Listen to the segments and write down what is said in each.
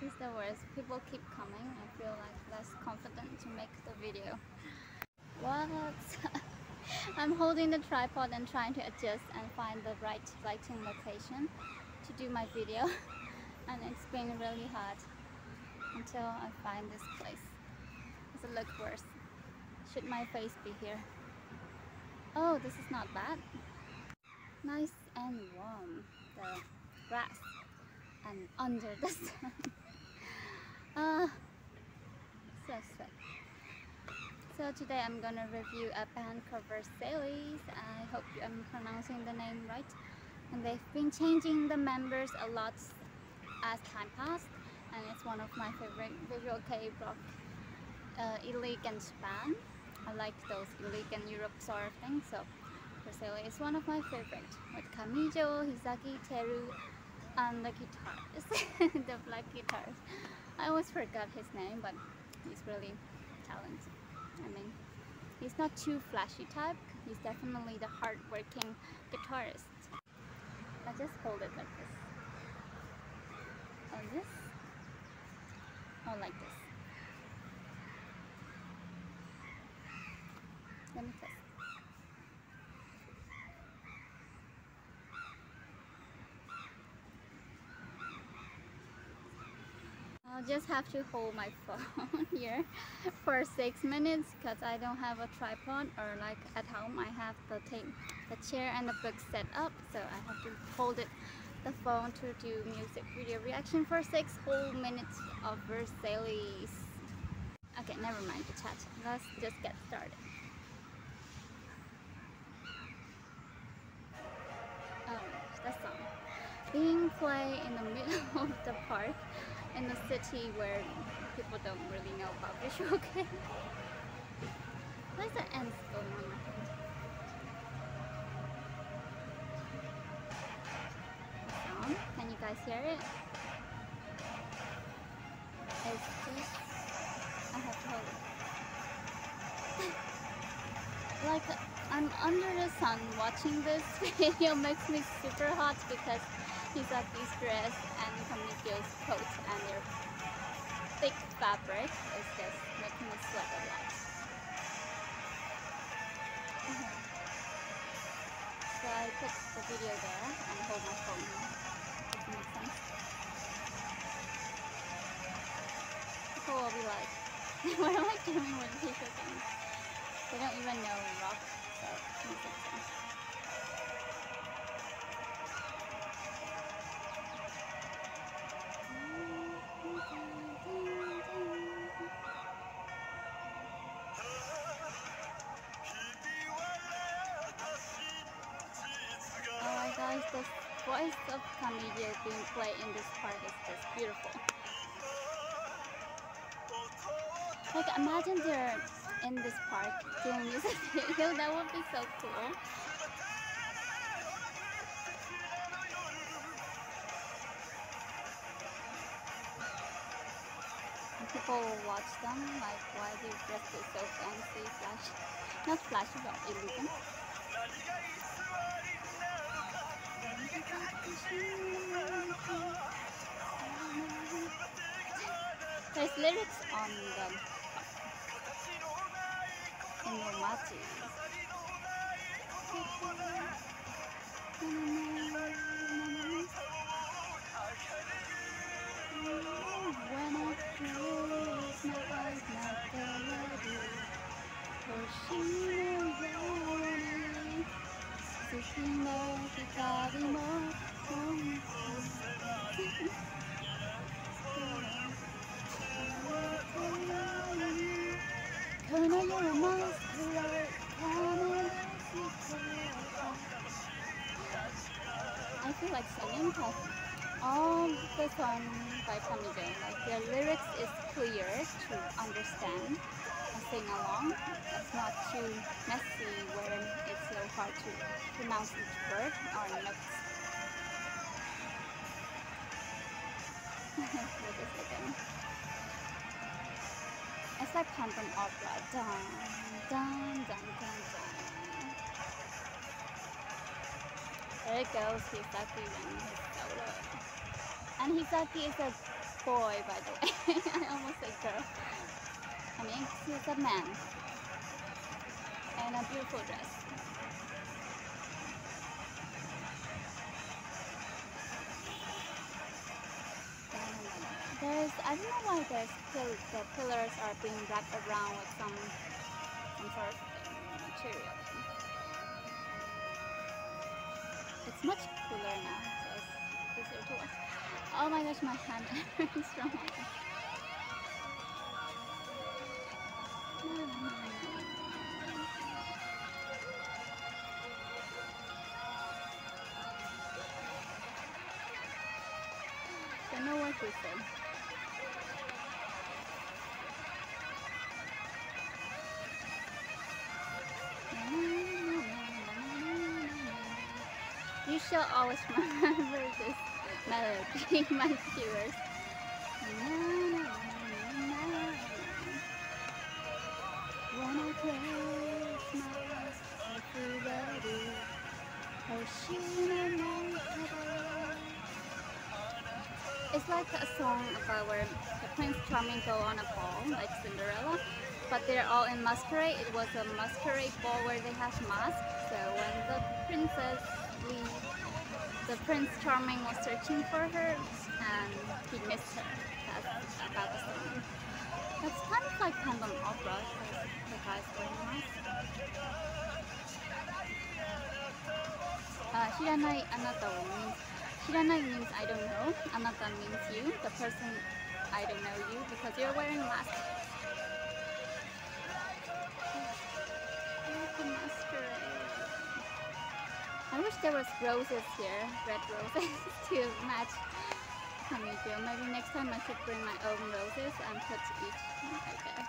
is the worst. People keep coming. I feel like less confident to make the video. What? I'm holding the tripod and trying to adjust and find the right lighting location to do my video. And it's been really hard until I find this place. Does it look worse? Should my face be here? Oh, this is not bad. Nice and warm. The grass and under the sun. So sweet. So today I'm gonna review a band called Versailles. I hope I'm pronouncing the name right. And they've been changing the members a lot as time passed, and it's one of my favorite visual K-rock elegant band. I like those elegant Europe sort of things, so Versailles is one of my favorite. With Kamijo, Hisaki, Teru, and the guitarist, the black guitarist. I always forgot his name, but he's really talented. I mean, he's not too flashy type. He's definitely the hard-working guitarist. I just hold it like this. Or this. Or like this. Let me test. I'll just have to hold my phone here for 6 minutes because I don't have a tripod, or like at home I have the chair and the book set up, so I have to hold the phone to do music video reaction for 6 whole minutes of Versailles. Okay, never mind the chat. Let's just get started. That song being played in the middle of the park in a city where people don't really know about visual K. Where's the ants going on my head? The sound? Can you guys hear it? It's just... I have to hold it. Like, I'm under the sun watching this video makes me super hot because Hisaki's dress and Kamijo's coat and their thick fabric is just making me sweat a lot. So I put the video there and hold my phone now. Does it make sense? People will be like, what am I doing with visual games? They don't even know rock, so it makes sense. Alright guys, the voice of Kamijo being played in this part is just beautiful. Like, imagine they're in this park doing music video, that would be so cool. And people will watch them, like, why they dressed it so fancy, flashy. Not flashy, but elegant. There's lyrics on the in the machi. When I close my eyes, not the I feel like singing because all the song by Kamijo, like the lyrics is clear to understand and sing along. It's not too messy where it's so hard to pronounce each word or notes. Look at this again. It's like Phantom Opera. Dun, dun, dun, dun, dun. There it goes, Hisaki winning his solo. And Hisaki is a boy, by the way. I almost said girl. I mean, he's a man. And a beautiful dress. I don't know why the pillars are being wrapped around with some sort of material. It's much cooler now, so it's easier to watch. Oh my gosh, my hand hurts from watching. Don't know what he said. You shall always remember this melody, my viewers. When I close my eyes, I feel ready. It's like a song about where the Prince Charming go on a ball, like Cinderella, but they're all in masquerade. It was a masquerade ball where they have masks. So when the princess leaves, the Prince Charming was searching for her and he missed her. That's about the song. That's kind of like Phantom Opera, because the guy's wearing a mask. Shiranai anata means, Shiranai means I don't know, anata means you, the person I don't know you because you're wearing a mask. I wish there was roses here, red roses, to match Kamiko. Maybe next time I should bring my own roses and put each right there.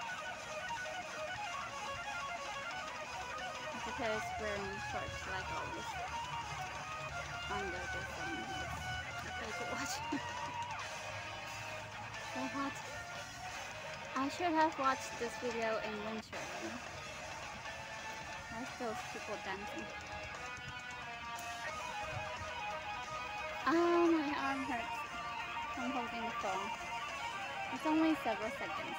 Because wearing shorts like always under this thing. It's okay to watch. So hot. I should have watched this video in winter. Where's those people dancing? Oh, my arm hurts from holding the phone. It's only several seconds.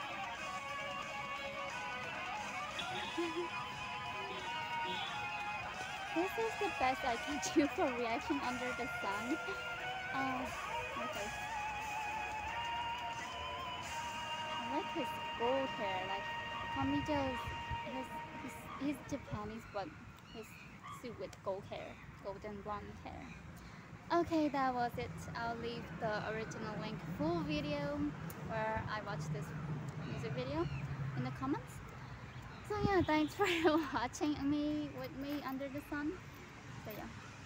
This is the best I can do for reaction under the sun. Okay. I like his gold hair. Like Kamijo's, he's Japanese, but his suit with gold hair, golden blonde hair. Okay, that was it. I'll leave the original link full video where I watched this music video in the comments. So yeah, thanks for watching me with me under the sun. So yeah,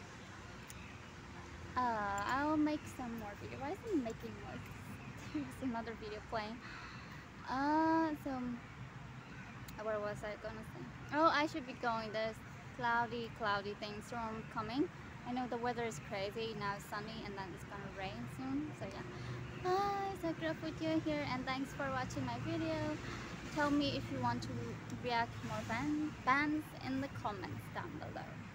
I'll make some more video. Why isn't making more? There's another video playing. So where was I gonna say? Oh, I should be going. There's cloudy thing, storm coming. I know the weather is crazy now. It's sunny and then it's gonna rain soon. So yeah. Bye. Sakura Futio here, and thanks for watching my video. Tell me if you want to react more bands in the comments down below.